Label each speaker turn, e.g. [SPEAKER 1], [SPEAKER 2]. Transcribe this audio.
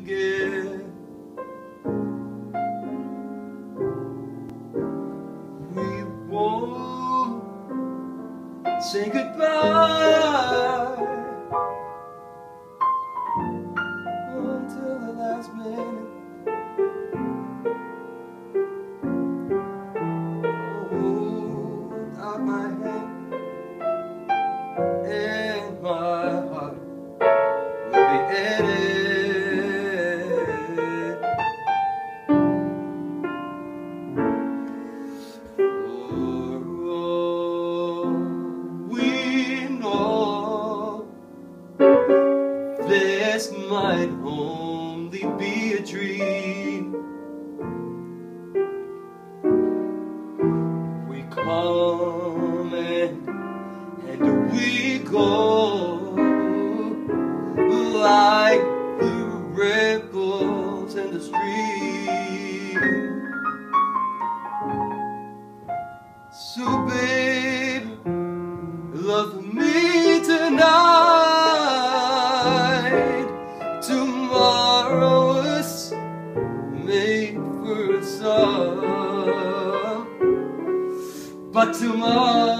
[SPEAKER 1] forget. We won't say goodbye until the last minute. Hold out my hand and my heart will be in it. For all we know, this might only be a dream. We come and we go like the ripples in the stream. So babe, love me tonight. Tomorrow is made for some, but tomorrow